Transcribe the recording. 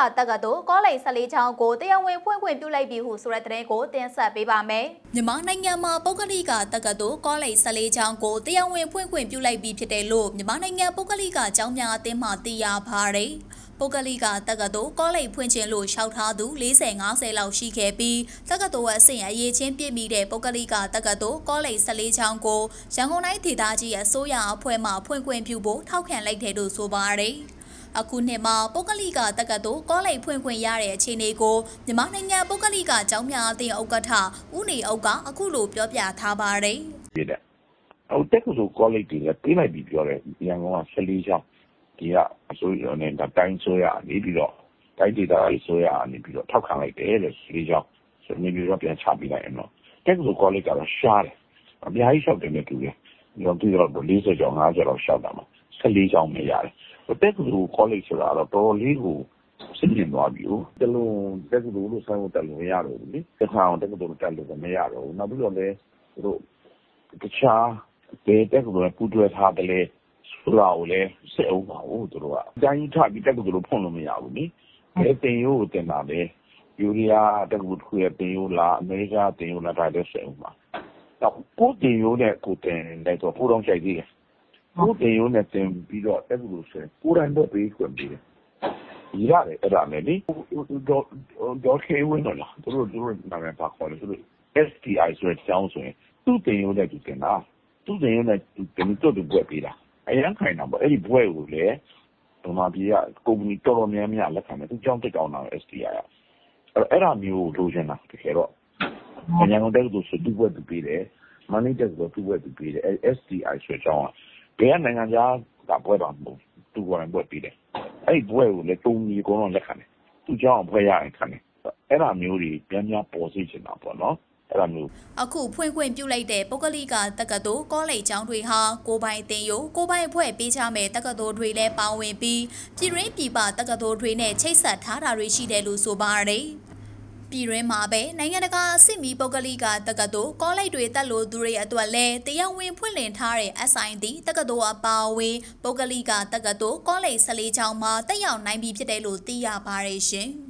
တက္ကသိုလ်ကောလိပ်14ကျောင်းကိုတရားဝင်ဖွင့်ခွင့်ပြုလိုက်ပြီဟုဆိုတဲ့သတင်းကိုတင်ဆက်ပေးပါမယ်။မြန်မာနိုင်ငံမှာပုဂ္ဂလိကတက္ကသိုလ်ကောလိပ်14ကျောင်းကိုတရားဝင်ဖွင့်ခွင့်ပြုလိုက်ပြီဖြစ်တယ်လို့မြန်မာနိုင်ငံပုဂ္ဂလိကကျောင်းများအသင်းမှသိရပါတယ်။ပုဂ္ဂလိကတက္ကသိုလ်ကောလိပ်ဖွင့်ခြင်းလို့လျှောက်ထားသူ40-50လောက်ရှိခဲ့ပြီးတက္ကသိုလ်အဆင့်အရေးချင်းပြည့်မီတဲ့ပုဂ္ဂလိကတက္ကသိုလ်ကောလိပ်14ကျောင်းကိုရန်ကုန်တိုင်းဒေသကြီးအစိုးရအဖွဲ့မှဖွင့်ခွင့်ပြုဖို့ထောက်ခံလိုက်တယ်လို့ဆိုပါတယ်။အခုနှစ်မှာပုဂ္ဂလိကတက္ကသိုလ်ကောလိပ်ဖွင့်ခွင့်ရတဲ့အခြေအနေကိုမြန်မာနိုင်ငံပုဂ္ဂလိကကျောင်းများအသင်းဥက္ကဋ္ဌဦးနေအုပ်ကအခုလိုပြောပြထားပါတယ်။တက္ကသိုလ်ကောလိပ်တွေလည်းပေးလိုက်ပြီးပြောတယ်ရန်ကုန်က14ကျောင်းဒီကအစိုးရနဲ့တိုင်းဆိုရနေပြီးတော့တိုင်းဒေသကြီးဆိုရနေပြီးတော့ထောက်ခံလိုက်တယ်တဲ့14ကျောင်းဆိုနေပြီးတော့ပြန်ချပေးလိုက်ရင်တော့တက္ကသိုလ်ကောလိပ်ကတော့ရှားတယ်အများကြီးလျှောက်တယ်နဲ့တူတယ်ဒီတော့ပြီးတော့40ကျောင်း50ကျောင်းလျှောက်တာမှာ14ကျောင်းပဲရတယ်တက္ကသိုလ်ကောလိပ်ဆိုတာတော့တော်တော်လေးကိုစစ်မြင်သွားပြီ။တလုံးတက္ကသိုလ်လို့ဆိုတက်လို့မရတော့ဘူးလေ။တခါအောင်တက္ကသိုလ်တက်လို့မရတော့ဘူး။နောက်ပြီးတော့လည်းတို့တခြားဘယ်တက္ကသိုလ်ပူးတွဲထားတယ်လဲဆိုတာကိုလည်းစစ်အောင်ပါဘူးတို့က။တိုင်းထပြီးတက္ကသိုလ်ဖွင့်လို့မရဘူးလေ။ဘယ်တင်ရိုးကိုတင်တာလဲ။ယူရီးယားတက္ကသိုလ်ရဲ့တင်ရိုးလားအမေရိကတင်ရိုးလားဒါလည်းစစ်အောင်ပါ။တော့ကိုတင်ရိုးနဲ့ကိုတင်လိုက်တော့ပို့တော့ကြိုက်သေးတယ်။ကိုတင်ရိုးနဲ့တင်ပြီးတော့တက္ကသိုလ်ဆိုကိုရန်တော့ပေးခွင့်ပေးတယ်။ရတယ်အဲ့ဒါနဲ့လေဒေါ်ခေဝင်းတော့လားသူတို့နာမည်ပါခေါ်တယ်သူတို့ STI ဆိုတဲ့ကျောင်းဆိုရင်သူ့တင်ရိုးနဲ့သူတင်တာသူ့တင်ရိုးနဲ့သူတင်တော့သူဘွဲ့ပေးတာအရင်ခိုင်တာပေါ့အဲ့ဒီဘွဲ့ကိုလေဗမာပြည်ကကုမ္ပဏီတော်တော်များများလက်ခံတယ်သူကျောင်းတက်ကောင်းတာ STI ကအဲ့ဒါမျိုးလိုချင်တာတကယ်တော့ရန်ကုန်တက္ကသိုလ်ဆိုသူ့ဘွဲ့သူပေးတယ်မန္တလေးတက္ကသိုလ်သူ့ဘွဲ့သူပေးတယ် STI ဆိုတဲ့ကျောင်းကဘယ်ကနိုင်ငံခြားကဘွဲ့ပါမဟုတ်သူကဘွဲ့ပေးတယ်အဲ့ဒီဘွဲကိုလည်းတုံးကြီးအကုန်လုံးလက်ခံတယ်သူเจ้าဘွဲရရင်ခံတယ်အဲ့ဒါမျိုးတွေပြန်ပြန်ပေါ်စေချင်တာပေါ့နော်အဲ့ဒါမျိုးအခုဖွင့်ခွင့်ပြုလိုက်တဲ့ပုဂ္ဂလိကတက္ကသိုလ်ကောလိပ်ကျောင်းတွေဟာကိုပိုင်အသင်းရိုကိုပိုင်အဖွဲ့ပေးချမဲ့တက္ကသိုလ်တွေလည်းပါဝင်ပြီးပြည်တွင်းပြည်ပတက္ကသိုလ်တွေနဲ့ချိတ်ဆက်ထားတာတွေရှိတယ်လို့ဆိုပါတယ်ပြည်တွင်းမှာပဲနိုင်ငံတကာအဆင့်မီပုဂ္ဂလိကတက္ကသိုလ်ကောလိပ်တွေတက်လို့သူတွေအတွက်လည်းတရားဝင်ဖွင့်လှစ်ထားတဲ့ SID တက္ကသိုလ်အပါအဝင်ပုဂ္ဂလိကတက္ကသိုလ်ကောလိပ်14ကျောင်းမှာတက်ရောက်နိုင်ပြီဖြစ်တယ်လို့သိရပါတယ်ရှင်။